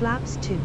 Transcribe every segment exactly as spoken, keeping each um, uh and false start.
flaps two.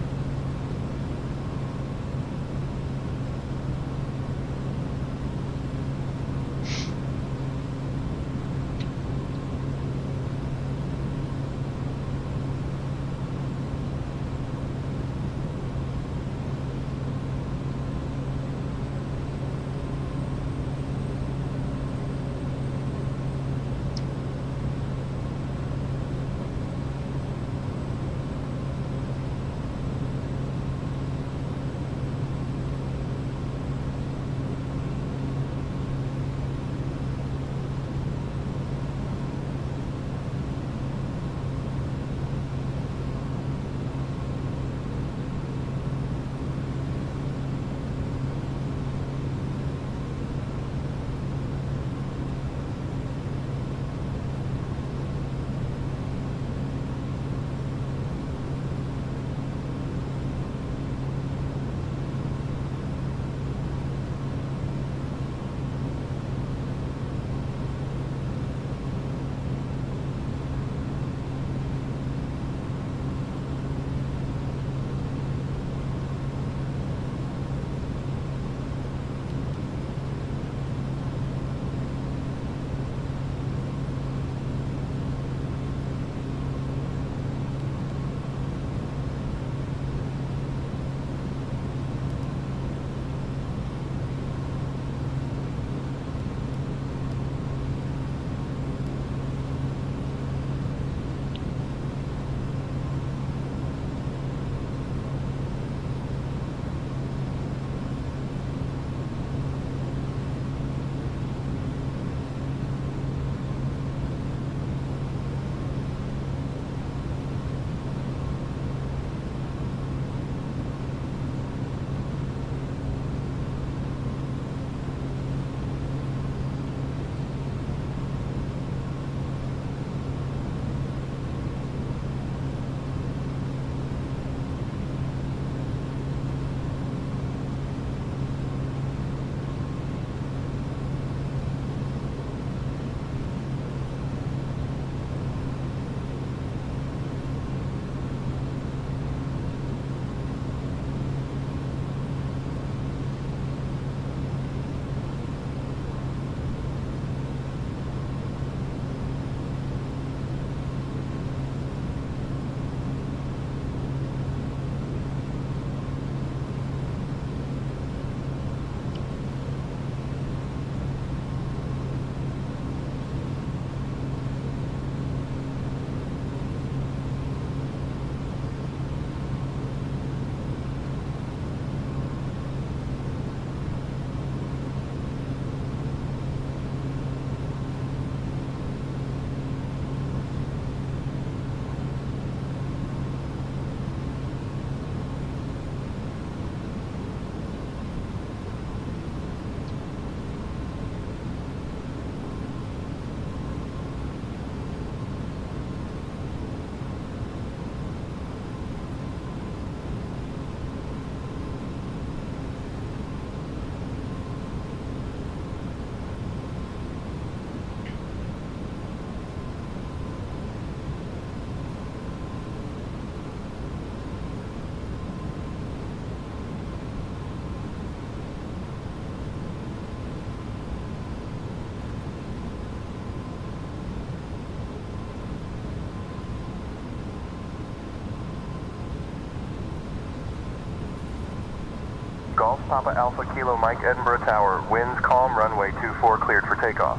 Golf Papa Alpha Kilo Mike Edinburgh Tower. Winds calm, runway two four cleared for takeoff.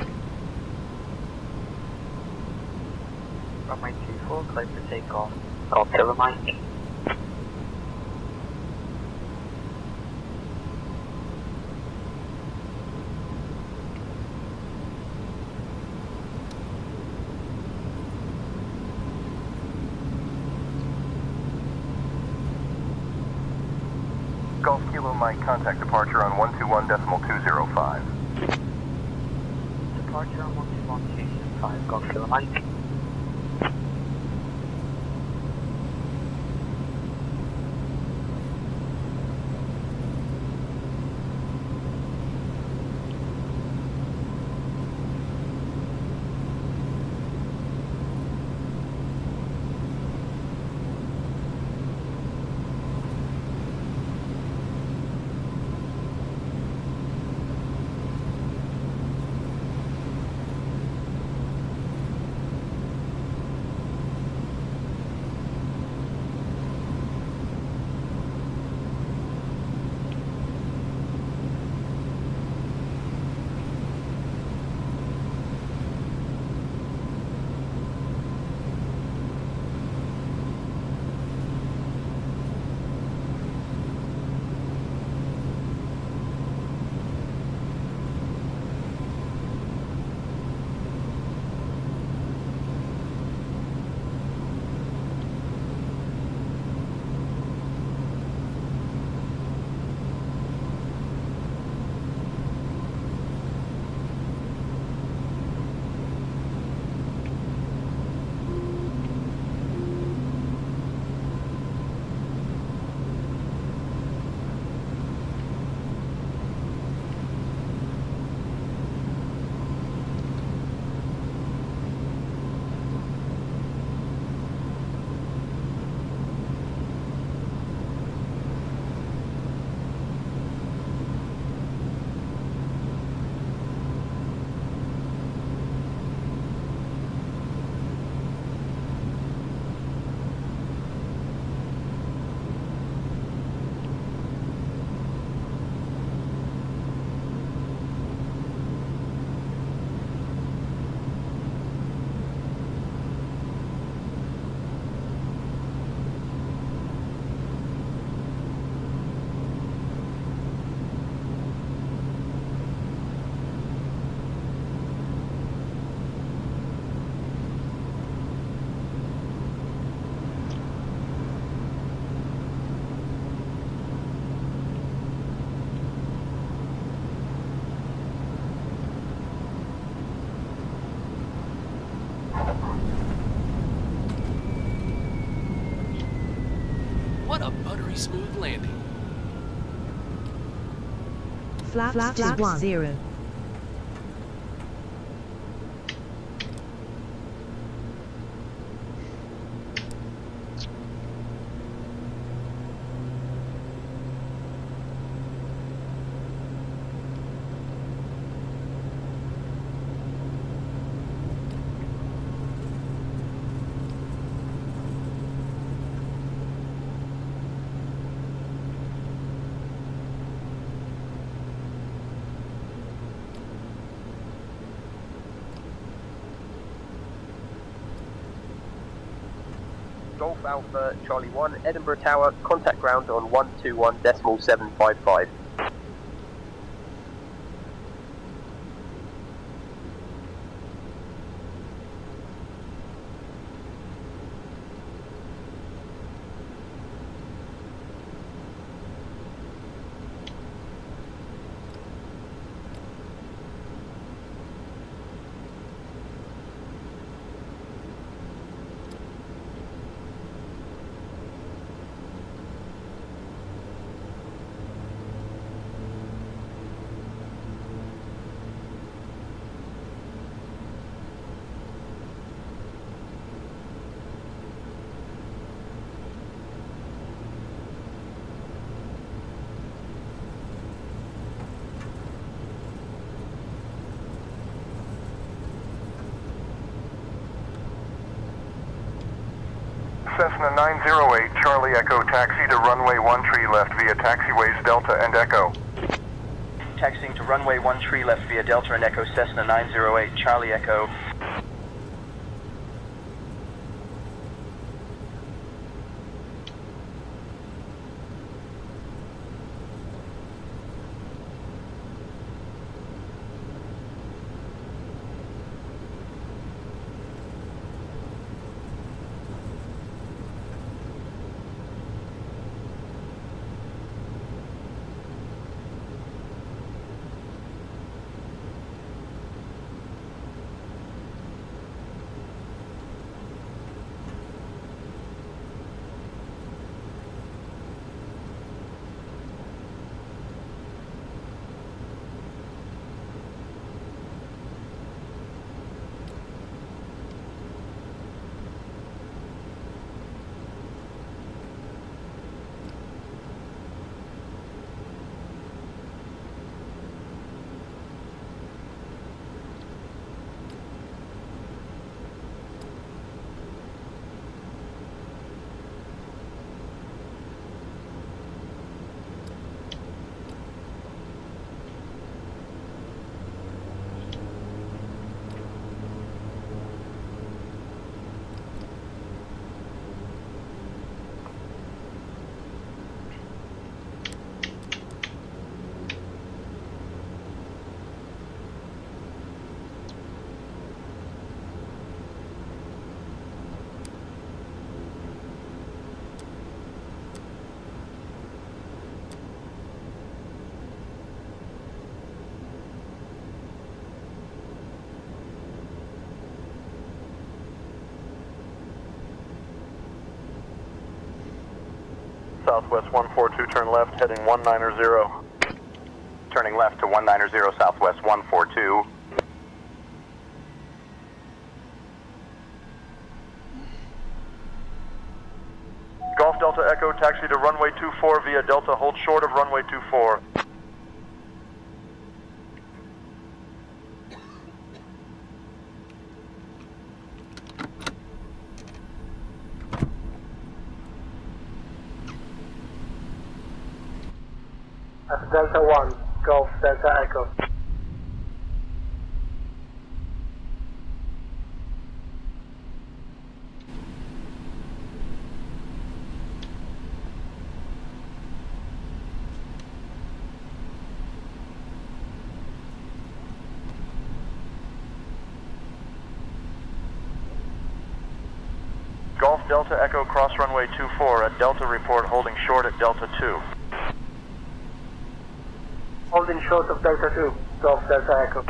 Runway two four cleared for takeoff. Golf Kilo Mike. Golf Kilo Mike, contact departure on one two one decimal two zero five. Departure on one two one two zero five, Golf Kilo Mike. very smooth landing. Flaps, Flaps to one zero. Golf Alpha Charlie one, Edinburgh Tower, contact ground on one two one decimal seven five five. Cessna nine zero eight, Charlie Echo, taxi to runway one tree left via taxiways Delta and Echo. Taxiing to runway one tree left via Delta and Echo, Cessna nine zero eight, Charlie Echo. Southwest one four two, turn left, heading one nine zero. Turning left to one nine zero, Southwest one four two. Golf Delta Echo, taxi to runway two four via Delta, hold short of runway two four. Delta one, Golf Delta Echo. Golf Delta Echo, cross runway two four at Delta, report holding short at Delta two. Holding short of Delta two, Golf Delta Echo.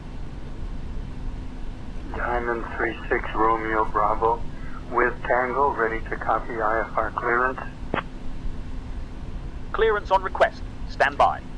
Diamond three six Romeo Bravo with Tango, ready to copy I F R clearance. Clearance on request. Stand by.